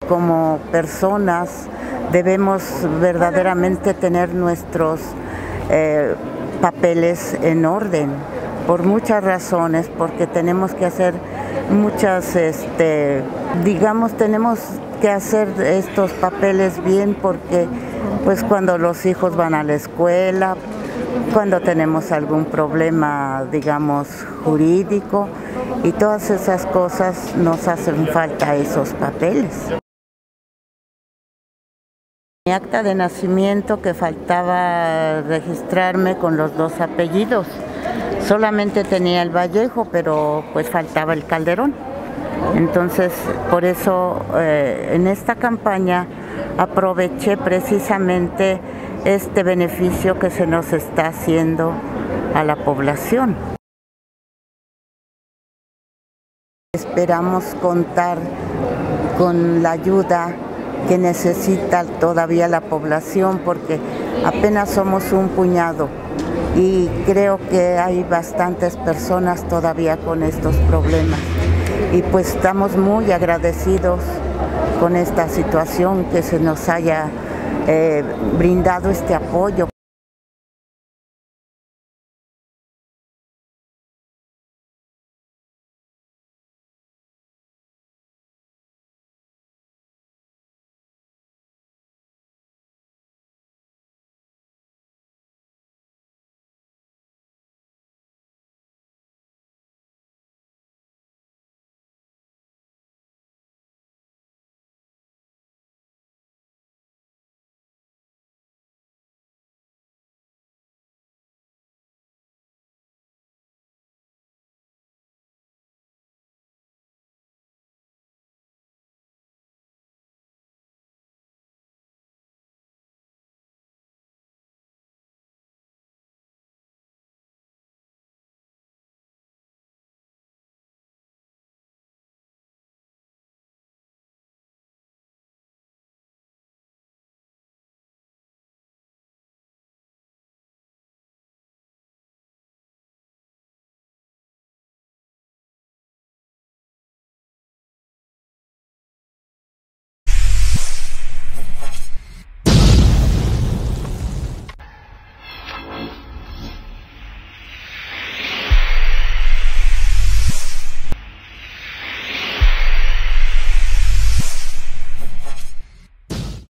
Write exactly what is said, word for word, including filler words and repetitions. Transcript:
Como personas debemos verdaderamente tener nuestros eh, papeles en orden, por muchas razones, porque tenemos que hacer muchas, este, digamos, tenemos que hacer estos papeles bien porque pues cuando los hijos van a la escuela, cuando tenemos algún problema, digamos, jurídico, y todas esas cosas nos hacen falta esos papeles. Mi acta de nacimiento, que faltaba registrarme con los dos apellidos. Solamente tenía el Vallejo, pero pues faltaba el Calderón. Entonces, por eso eh, en esta campaña aproveché precisamente este beneficio que se nos está haciendo a la población. Esperamos contar con la ayuda que necesita todavía la población, porque apenas somos un puñado y creo que hay bastantes personas todavía con estos problemas, y pues estamos muy agradecidos con esta situación, que se nos haya eh, brindado este apoyo.